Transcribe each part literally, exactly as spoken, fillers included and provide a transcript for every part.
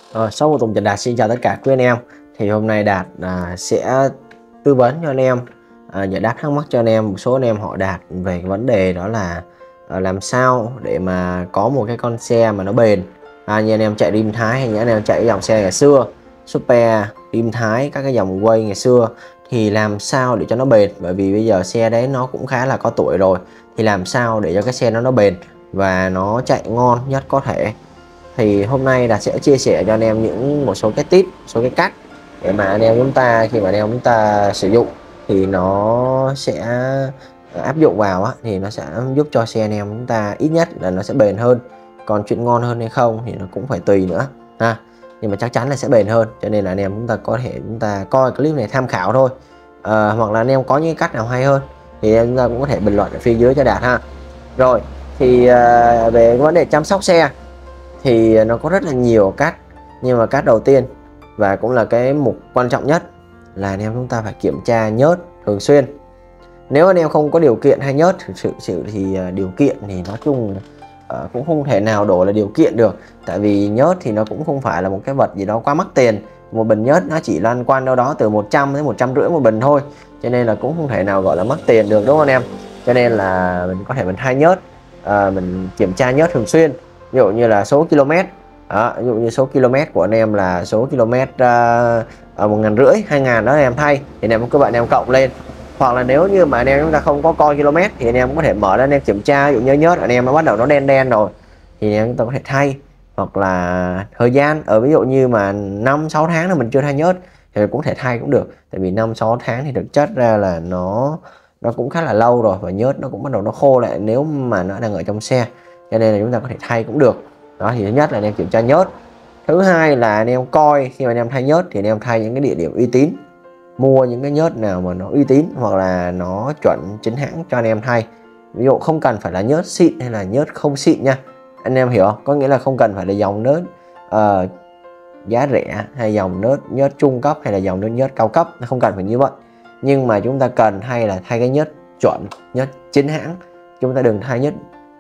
Rồi, sau một tuần trình Đạt xin chào tất cả quý anh em. Thì hôm nay Đạt à, sẽ tư vấn cho anh em, à, giải đáp thắc mắc cho anh em. Một số anh em họ Đạt về cái vấn đề đó là à, làm sao để mà có một cái con xe mà nó bền, à, như anh em chạy Rim Thái hay những anh em chạy dòng xe ngày xưa, Super, Rim Thái, các cái dòng quay ngày xưa, thì làm sao để cho nó bền. Bởi vì bây giờ xe đấy nó cũng khá là có tuổi rồi, thì làm sao để cho cái xe nó nó bền và nó chạy ngon nhất có thể. Thì hôm nay là sẽ chia sẻ cho anh em những một số cái tip, số cái cách để mà anh em chúng ta khi mà anh em chúng ta sử dụng thì nó sẽ áp dụng vào á, thì nó sẽ giúp cho xe anh em chúng ta ít nhất là nó sẽ bền hơn. Còn chuyện ngon hơn hay không thì nó cũng phải tùy nữa ha, nhưng mà chắc chắn là sẽ bền hơn. Cho nên là anh em chúng ta có thể chúng ta coi clip này tham khảo thôi, à, hoặc là anh em có những cách nào hay hơn thì chúng ta cũng có thể bình luận ở phía dưới cho Đạt ha. Rồi thì à, về vấn đề chăm sóc xe thì nó có rất là nhiều cách, nhưng mà cách đầu tiên và cũng là cái mục quan trọng nhất là anh em chúng ta phải kiểm tra nhớt thường xuyên. Nếu anh em không có điều kiện hay nhớt thực sự, sự thì điều kiện thì nói chung uh, cũng không thể nào đổ là điều kiện được, tại vì nhớt thì nó cũng không phải là một cái vật gì đó quá mắc tiền. Một bình nhớt nó chỉ loan quan đâu đó từ một trăm đến một trăm rưỡi một bình thôi, cho nên là cũng không thể nào gọi là mắc tiền được, đúng không anh em? Cho nên là mình có thể mình thay nhớt, uh, mình kiểm tra nhớt thường xuyên. Ví dụ như là số km, đó, ví dụ như số km của anh em là số km uh, một ngàn rưỡi, hai ngàn đó anh em thay, thì anh em các bạn em cộng lên. Hoặc là nếu như mà anh em chúng ta không có coi km thì anh em có thể mở ra anh em kiểm tra. Ví dụ như nhớt anh em nó bắt đầu nó đen đen rồi thì anh em chúng ta có thể thay. Hoặc là thời gian ở ví dụ như mà năm sáu tháng là mình chưa thay nhớt thì cũng thể thay cũng được, tại vì năm sáu tháng thì thực chất ra là nó nó cũng khá là lâu rồi, và nhớt nó cũng bắt đầu nó khô lại nếu mà nó đang ở trong xe, cho nên là chúng ta có thể thay cũng được. Đó thì thứ nhất là anh em kiểm tra nhớt. Thứ hai là anh em coi khi mà anh em thay nhớt thì anh em thay những cái địa điểm uy tín, mua những cái nhớt nào mà nó uy tín hoặc là nó chuẩn chính hãng cho anh em thay. Ví dụ không cần phải là nhớt xịn hay là nhớt không xịn nha, anh em hiểu không? Có nghĩa là không cần phải là dòng nhớt uh, giá rẻ hay dòng nhớt nhớt trung cấp hay là dòng nhớt nhớt cao cấp, nó không cần phải như vậy. Nhưng mà chúng ta cần hay là thay cái nhớt chuẩn, nhớt chính hãng. Chúng ta đừng thay nhớt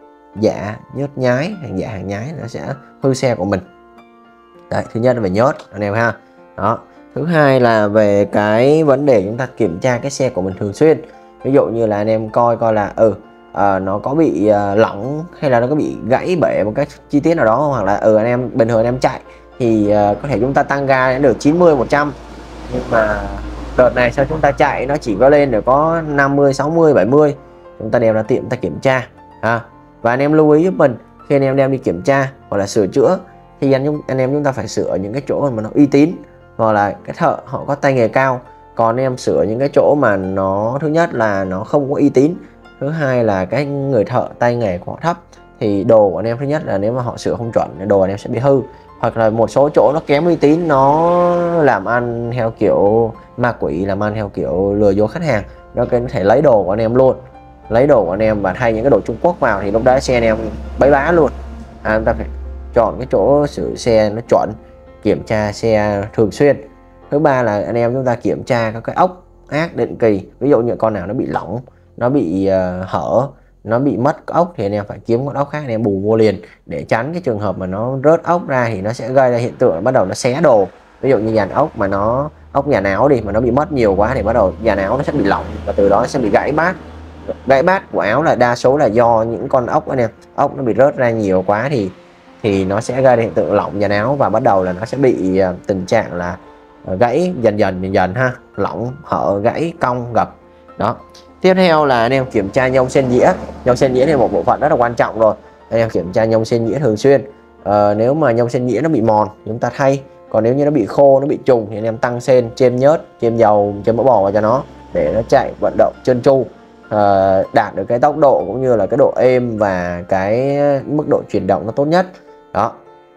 giả, nhớt nhái, hàng giả hàng nhái nó sẽ hư xe của mình. Đấy, thứ nhất là về nhớt anh em ha. Đó. Thứ hai là về cái vấn đề chúng ta kiểm tra cái xe của mình thường xuyên. Ví dụ như là anh em coi coi là ừ à, nó có bị uh, lỏng hay là nó có bị gãy bể một cái chi tiết nào đó, hoặc là ừ anh em bình thường anh em chạy thì uh, có thể chúng ta tăng ga đến được chín mươi, một trăm, nhưng mà đợt này sao chúng ta chạy nó chỉ có lên được có năm mươi, sáu mươi, bảy mươi, chúng ta đem ra tiệm ta kiểm tra ha. Và anh em lưu ý giúp mình khi anh em đem đi kiểm tra hoặc là sửa chữa thì anh, anh em chúng ta phải sửa những cái chỗ mà nó uy tín, hoặc là cái thợ họ có tay nghề cao. Còn anh em sửa những cái chỗ mà nó thứ nhất là nó không có uy tín, thứ hai là cái người thợ tay nghề của họ thấp, thì đồ của anh em thứ nhất là nếu mà họ sửa không chuẩn thì đồ anh em sẽ bị hư. Hoặc là một số chỗ nó kém uy tín, nó làm ăn theo kiểu ma quỷ, làm ăn theo kiểu lừa dối khách hàng, nó có thể lấy đồ của anh em luôn, lấy đồ của anh em và thay những cái đồ Trung Quốc vào, thì lúc đó xe anh em bấy bá luôn. À, chúng ta phải chọn cái chỗ sửa xe nó chuẩn, kiểm tra xe thường xuyên. Thứ ba là anh em chúng ta kiểm tra các cái ốc ác định kỳ. Ví dụ như con nào nó bị lỏng, nó bị uh, hở, nó bị mất ốc thì anh em phải kiếm con ốc khác anh em bù vô liền, để tránh cái trường hợp mà nó rớt ốc ra thì nó sẽ gây ra hiện tượng bắt đầu nó xé đồ. Ví dụ như dàn ốc mà nó ốc dàn áo đi mà nó bị mất nhiều quá thì bắt đầu dàn áo nó sẽ bị lỏng và từ đó nó sẽ bị gãy bát. Gãy bát của áo là đa số là do những con ốc anh em, ốc nó bị rớt ra nhiều quá thì thì nó sẽ gây ra hiện tượng lỏng dàn áo, và bắt đầu là nó sẽ bị uh, tình trạng là uh, gãy dần dần dần dần ha, lỏng, hở, gãy, cong, gập. Đó. Tiếp theo là anh em kiểm tra nhông sen dĩa. Nhông sen dĩa thì một bộ phận rất là quan trọng rồi. Anh em kiểm tra nhông sen dĩa thường xuyên. Uh, nếu mà nhông sen dĩa nó bị mòn chúng ta thay, còn nếu như nó bị khô, nó bị trùng thì anh em tăng sen, chêm nhớt, chêm dầu, chêm mỡ bò vào cho nó để nó chạy vận động trơn tru, uh, đạt được cái tốc độ cũng như là cái độ êm và cái mức độ chuyển động nó tốt nhất. Đó.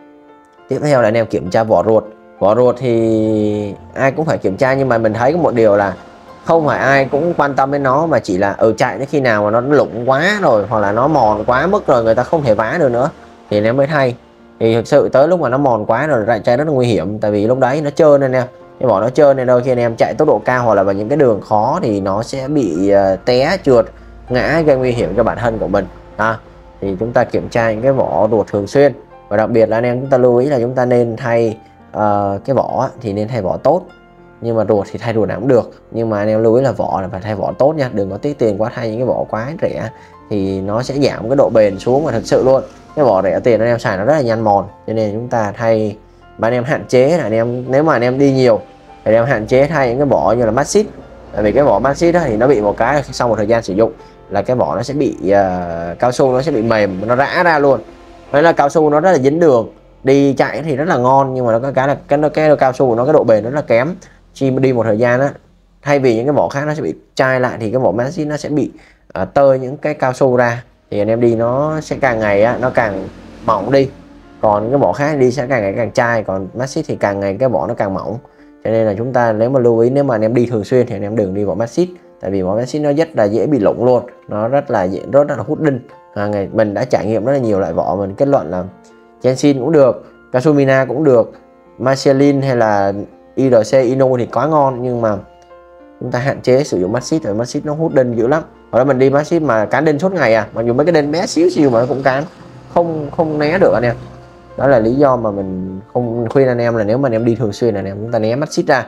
Tiếp theo là anh em kiểm tra vỏ ruột. Vỏ ruột thì ai cũng phải kiểm tra, nhưng mà mình thấy có một điều là không phải ai cũng quan tâm đến nó, mà chỉ là ở ừ, chạy đến khi nào mà nó lủng quá rồi hoặc là nó mòn quá mức rồi người ta không thể vá được nữa thì anh em mới thay. Thì thực sự tới lúc mà nó mòn quá rồi lại chạy rất là nguy hiểm, tại vì lúc đấy nó trơn anh em, cái vỏ nó trơn nên đôi khi anh em chạy tốc độ cao hoặc là vào những cái đường khó thì nó sẽ bị uh, té trượt ngã, gây nguy hiểm cho bản thân của mình. À, thì chúng ta kiểm tra những cái vỏ ruột thường xuyên, và đặc biệt là anh em chúng ta lưu ý là chúng ta nên thay uh, cái vỏ thì nên thay vỏ tốt, nhưng mà ruột thì thay ruột nào cũng được, nhưng mà anh em lưu ý là vỏ là phải thay vỏ tốt nha, đừng có tiếc tiền quá thay những cái vỏ quá rẻ thì nó sẽ giảm cái độ bền xuống. Và thực sự luôn, cái vỏ rẻ tiền anh em xài nó rất là nhanh mòn, cho nên chúng ta thay, mà anh em hạn chế là anh em, nếu mà anh em đi nhiều thì anh em hạn chế thay những cái vỏ như là Maxxis, tại vì cái vỏ Maxxis thì nó bị một cái sau một thời gian sử dụng là cái vỏ nó sẽ bị uh, cao su nó sẽ bị mềm, nó rã ra luôn. Đấy là cao su nó rất là dính đường, đi chạy thì rất là ngon, nhưng mà nó có cái là cái nó cái cao su của nó cái độ bền rất là kém. Khi đi một thời gian á, thay vì những cái vỏ khác nó sẽ bị chai lại thì cái vỏ Maxxis nó sẽ bị uh, tơi những cái cao su ra, thì anh em đi nó sẽ càng ngày á, nó càng mỏng đi. Còn cái vỏ khác đi sẽ càng ngày càng chai, còn Maxxis thì càng ngày cái vỏ nó càng mỏng. Cho nên là chúng ta nếu mà lưu ý, nếu mà anh em đi thường xuyên thì anh em đừng đi vỏ Maxxis, tại vì vỏ Maxxis nó rất là dễ bị lủng luôn, nó rất là dễ, rất là hút đinh. À, ngày mình đã trải nghiệm rất là nhiều loại vỏ, mình kết luận là Jensin cũng được, Kasumina cũng được, Michelin hay là i rờ xê Inu thì quá ngon, nhưng mà chúng ta hạn chế sử dụng Maxxis, rồi Maxxis nó hút đinh dữ lắm. Hồi đó mình đi Maxxis mà cán đinh suốt ngày à, mặc dù mấy cái đinh bé xíu xíu mà nó cũng cán, không không né được anh em. Đó là lý do mà mình không khuyên anh em là nếu mà anh em đi thường xuyên là anh em chúng ta né Maxxis ra.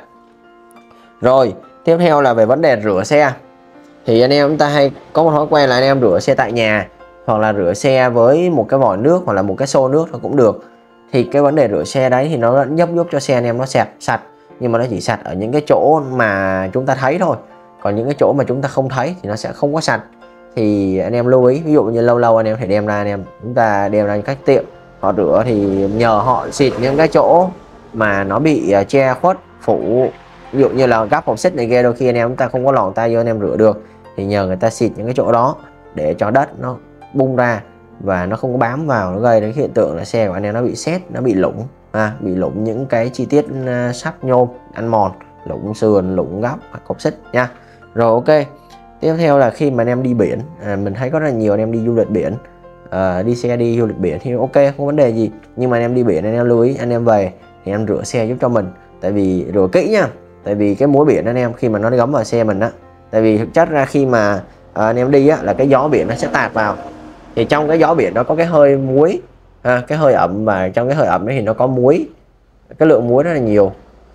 Rồi tiếp theo là về vấn đề rửa xe, thì anh em chúng ta hay có một thói quen là anh em rửa xe tại nhà, hoặc là rửa xe với một cái vòi nước hoặc là một cái xô nước nó cũng được. Thì cái vấn đề rửa xe đấy thì nó vẫn giúp giúp cho xe anh em nó sạch sạch, nhưng mà nó chỉ sạch ở những cái chỗ mà chúng ta thấy thôi, còn những cái chỗ mà chúng ta không thấy thì nó sẽ không có sạch. Thì anh em lưu ý, ví dụ như lâu lâu anh em phải đem ra, anh em chúng ta đem ra các tiệm họ rửa thì nhờ họ xịt những cái chỗ mà nó bị uh, che khuất phủ, ví dụ như là gắp hộp xích này kia, đôi khi anh em chúng ta không có lòn tay vô anh em rửa được, thì nhờ người ta xịt những cái chỗ đó để cho đất nó bung ra và nó không có bám vào, nó gây đến hiện tượng là xe của anh em nó bị sét, nó bị lủng, à, bị lủng những cái chi tiết uh, sắt nhôm ăn mòn, lủng sườn, lủng gắp hộp xích nha. Rồi ok, tiếp theo là khi mà anh em đi biển, à, mình thấy có rất là nhiều anh em đi du lịch biển, à, đi xe đi du lịch biển thì ok, không vấn đề gì, nhưng mà anh em đi biển anh em lưu ý, anh em về thì anh em rửa xe giúp cho mình, tại vì rửa kỹ nha, tại vì cái muối biển anh em khi mà nó gắm vào xe mình á, tại vì thực chất ra khi mà à, anh em đi á là cái gió biển nó sẽ tạt vào, thì trong cái gió biển nó có cái hơi muối, à, cái hơi ẩm, và trong cái hơi ẩm đấy thì nó có muối, cái lượng muối rất là nhiều,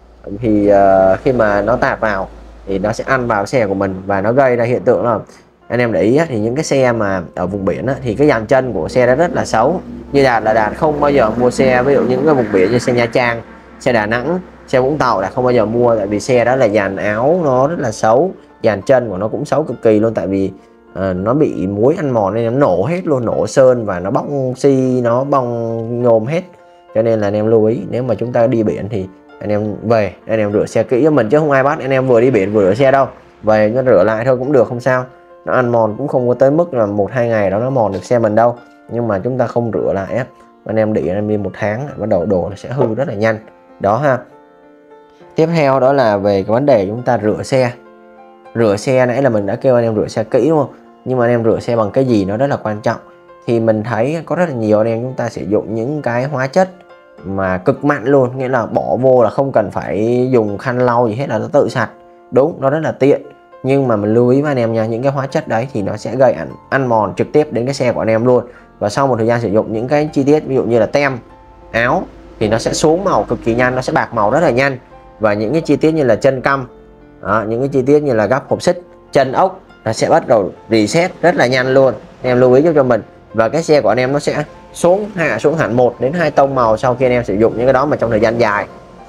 thì uh, khi mà nó tạt vào thì nó sẽ ăn vào xe của mình và nó gây ra hiện tượng là anh em để ý á, thì những cái xe mà ở vùng biển á, thì cái dàn chân của xe đó rất là xấu. Như Đạt là Đạt không bao giờ mua xe, ví dụ những cái vùng biển như xe Nha Trang, xe Đà Nẵng, xe Vũng Tàu là không bao giờ mua, tại vì xe đó là dàn áo nó rất là xấu, dàn chân của nó cũng xấu cực kỳ luôn, tại vì uh, nó bị muối ăn mòn nên nó nổ hết luôn, nổ sơn và nó bong xi, nó bong nhôm hết. Cho nên là anh em lưu ý, nếu mà chúng ta đi biển thì anh em về anh em rửa xe kỹ cho mình, chứ không ai bắt anh em vừa đi biển vừa rửa xe đâu, về nó rửa lại thôi cũng được, không sao, nó ăn mòn cũng không có tới mức là một hai ngày đó nó mòn được xe mình đâu, nhưng mà chúng ta không rửa lại á, anh em để anh em đi một tháng bắt đầu đồ nó sẽ hư rất là nhanh đó ha. Tiếp theo đó là về cái vấn đề chúng ta rửa xe. Rửa xe nãy là mình đã kêu anh em rửa xe kỹ đúng không, nhưng mà anh em rửa xe bằng cái gì nó rất là quan trọng. Thì mình thấy có rất là nhiều anh em chúng ta sử dụng những cái hóa chất mà cực mặn luôn, nghĩa là bỏ vô là không cần phải dùng khăn lau gì hết là nó tự sạch. Đúng, nó rất là tiện, nhưng mà mình lưu ý với anh em nha, những cái hóa chất đấy thì nó sẽ gây ăn, ăn mòn trực tiếp đến cái xe của anh em luôn. Và sau một thời gian sử dụng, những cái chi tiết ví dụ như là tem, áo thì nó sẽ xuống màu cực kỳ nhanh, nó sẽ bạc màu rất là nhanh. Và những cái chi tiết như là chân căm đó, những cái chi tiết như là gắp hộp xích, chân ốc nó sẽ bắt đầu reset rất là nhanh luôn, anh em lưu ý giúp cho mình. Và cái xe của anh em nó sẽ xuống hạ xuống hẳn một đến hai tông màu sau khi anh em sử dụng những cái đó mà trong thời gian dài,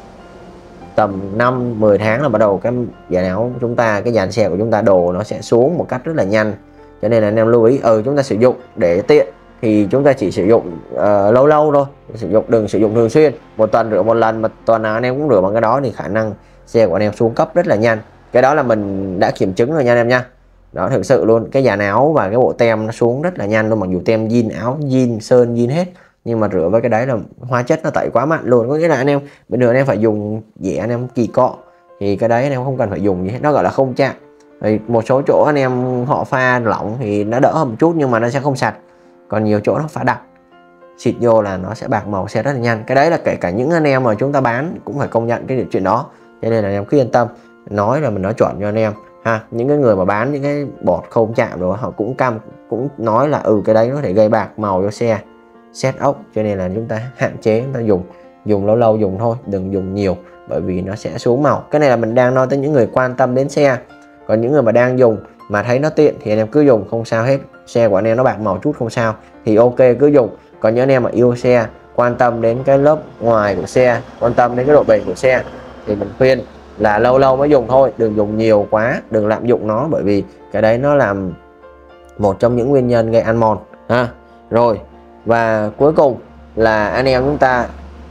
tầm năm mười tháng là bắt đầu cái dàn áo của chúng ta, cái dàn xe của chúng ta đồ nó sẽ xuống một cách rất là nhanh. Cho nên là anh em lưu ý, ừ chúng ta sử dụng để tiện thì chúng ta chỉ sử dụng uh, lâu lâu thôi, sử dụng đừng sử dụng thường xuyên, một tuần rửa một lần, mà tuần nào anh em cũng rửa bằng cái đó thì khả năng xe của anh em xuống cấp rất là nhanh. Cái đó là mình đã kiểm chứng rồi nha anh em nha. Đó, thực sự luôn, cái dàn áo và cái bộ tem nó xuống rất là nhanh luôn, mặc dù tem zin, áo zin, sơn zin hết, nhưng mà rửa với cái đấy là hóa chất nó tẩy quá mạnh luôn. Có nghĩa là anh em bình thường anh em phải dùng dẻ anh em kỳ cọ, thì cái đấy anh em không cần phải dùng gì hết, nó gọi là không chạm. Thì một số chỗ anh em họ pha lỏng thì nó đỡ hơn một chút, nhưng mà nó sẽ không sạch. Còn nhiều chỗ nó pha đặc, xịt vô là nó sẽ bạc màu xe rất là nhanh. Cái đấy là kể cả những anh em mà chúng ta bán cũng phải công nhận cái chuyện đó. Cho nên là anh em cứ yên tâm, nói là mình nói chuẩn cho anh em ha. Những cái người mà bán những cái bọt không chạm rồi họ cũng cam cũng nói là ừ cái đấy nó có thể gây bạc màu cho xe, xét ốc. Cho nên là chúng ta hạn chế chúng ta dùng dùng lâu lâu dùng thôi, đừng dùng nhiều bởi vì nó sẽ xuống màu. Cái này là mình đang nói tới những người quan tâm đến xe. Còn những người mà đang dùng mà thấy nó tiện thì anh em cứ dùng, không sao hết. Xe của anh em nó bạc màu chút không sao thì ok cứ dùng. Còn những anh em mà yêu xe, quan tâm đến cái lớp ngoài của xe, quan tâm đến cái độ bền của xe thì mình khuyên là lâu lâu mới dùng thôi, đừng dùng nhiều quá, đừng lạm dụng nó, bởi vì cái đấy nó làm một trong những nguyên nhân gây ăn mòn ha. Rồi, và cuối cùng là anh em chúng ta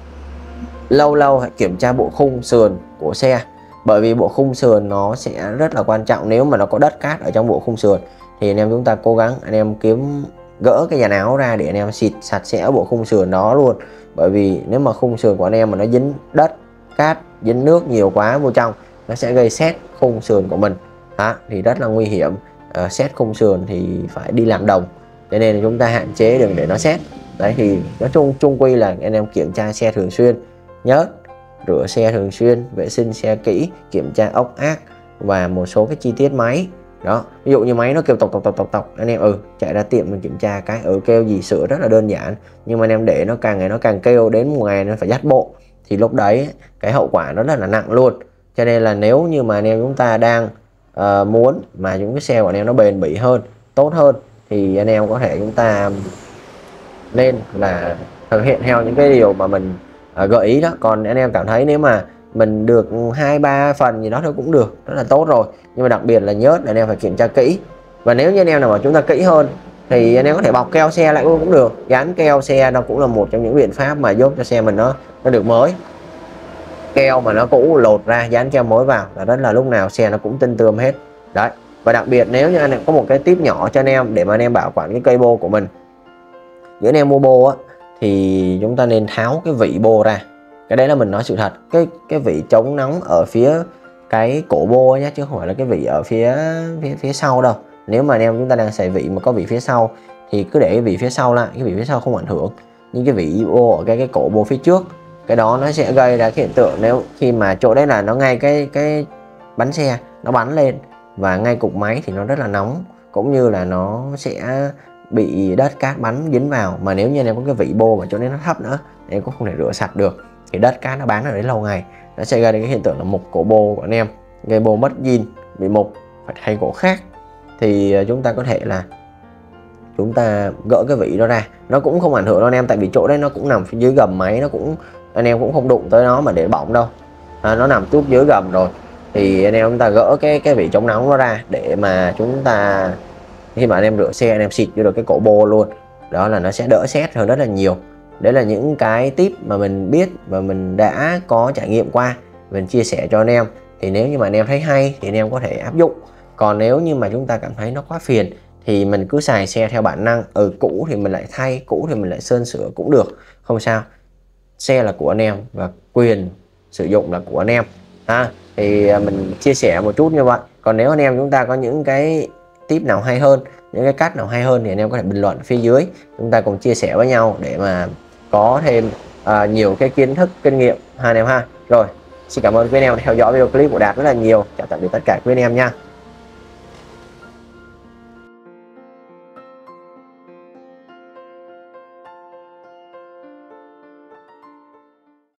lâu lâu hãy kiểm tra bộ khung sườn của xe, bởi vì bộ khung sườn nó sẽ rất là quan trọng. Nếu mà nó có đất cát ở trong bộ khung sườn thì anh em chúng ta cố gắng anh em kiếm gỡ cái dàn áo ra để anh em xịt sạch sẽ bộ khung sườn đó luôn. Bởi vì nếu mà khung sườn của anh em mà nó dính đất cát, dính nước nhiều quá vô trong, nó sẽ gây sét khung sườn của mình đó, thì rất là nguy hiểm. uh, Sét khung sườn thì phải đi làm đồng, cho nên là chúng ta hạn chế đừng để nó sét. Đấy thì nói chung chung quy là anh em kiểm tra xe thường xuyên, nhớ rửa xe thường xuyên, vệ sinh xe kỹ, kiểm tra ốc ác và một số cái chi tiết máy đó. Ví dụ như máy nó kêu tộc tộc tộc tộc tộc, anh em ừ chạy ra tiệm mình kiểm tra cái ừ kêu gì sửa rất là đơn giản, nhưng mà anh em để nó càng ngày nó càng kêu, đến một ngày nó phải dắt bộ thì lúc đấy cái hậu quả nó rất là nặng luôn. Cho nên là nếu như mà anh em chúng ta đang uh, muốn mà những cái xe của anh em nó bền bỉ hơn, tốt hơn thì anh em có thể chúng ta nên là thực hiện theo những cái điều mà mình uh, gợi ý đó. Còn anh em cảm thấy nếu mà mình được hai ba phần gì đó thôi cũng được, rất là tốt rồi. Nhưng mà đặc biệt là nhớ là anh em phải kiểm tra kỹ. Và nếu như anh em nào mà chúng ta kỹ hơn thì anh em có thể bọc keo xe lại cũng được, dán keo xe nó cũng là một trong những biện pháp mà giúp cho xe mình nó nó được mới. Keo mà nó cũ lột ra, dán keo mới vào là rất là lúc nào xe nó cũng tinh tươm hết đấy. Và đặc biệt nếu như anh em có một cái tip nhỏ cho anh em để mà anh em bảo quản cái cây bô của mình, những anh em mua bô á thì chúng ta nên tháo cái vỉ bô ra. Cái đấy là mình nói sự thật, cái cái vỉ chống nóng ở phía cái cổ bô nhé, chứ không phải là cái vỉ ở phía phía phía sau đâu. Nếu mà anh em chúng ta đang xài vỉ mà có vỉ phía sau thì cứ để cái vỉ phía sau lại, cái vỉ phía sau không ảnh hưởng. Nhưng cái vỉ bô ở cái cái cổ bô phía trước, cái đó nó sẽ gây ra cái hiện tượng nếu khi mà chỗ đấy là nó ngay cái cái bánh xe nó bắn lên và ngay cục máy thì nó rất là nóng, cũng như là nó sẽ bị đất cát bắn dính vào. Mà nếu như anh em có cái vỉ bô mà chỗ đấy nó thấp nữa, em cũng không thể rửa sạch được thì đất cát nó bám ở đấy lâu ngày, nó sẽ gây đến cái hiện tượng là mục cổ bô của anh em, gây bô mất zin, bị mục, phải thay cổ khác. Thì chúng ta có thể là chúng ta gỡ cái vỉ đó ra, nó cũng không ảnh hưởng đâu anh em, tại vì chỗ đấy nó cũng nằm phía dưới gầm máy, nó cũng anh em cũng không đụng tới nó mà để bỏng đâu, à, nó nằm tuốt dưới gầm rồi. Thì anh em chúng ta gỡ cái cái vỉ chống nóng nó ra để mà chúng ta khi mà anh em rửa xe anh em xịt vô được cái cổ bô luôn, đó là nó sẽ đỡ sét hơn rất là nhiều. Đấy là những cái tip mà mình biết và mình đã có trải nghiệm qua, mình chia sẻ cho anh em. Thì nếu như mà anh em thấy hay thì anh em có thể áp dụng. Còn nếu như mà chúng ta cảm thấy nó quá phiền thì mình cứ xài xe theo bản năng, ở ừ, cũ thì mình lại thay, cũ thì mình lại sơn sửa cũng được, không sao. Xe là của anh em và quyền sử dụng là của anh em ha. Thì mình chia sẻ một chút như vậy. Còn nếu anh em chúng ta có những cái tip nào hay hơn, những cái cách nào hay hơn thì anh em có thể bình luận phía dưới, chúng ta cùng chia sẻ với nhau để mà có thêm à, nhiều cái kiến thức kinh nghiệm ha anh em ha. Rồi, xin cảm ơn quý anh em theo dõi video clip của Đạt rất là nhiều. Chào tạm biệt tất cả quý anh em nha.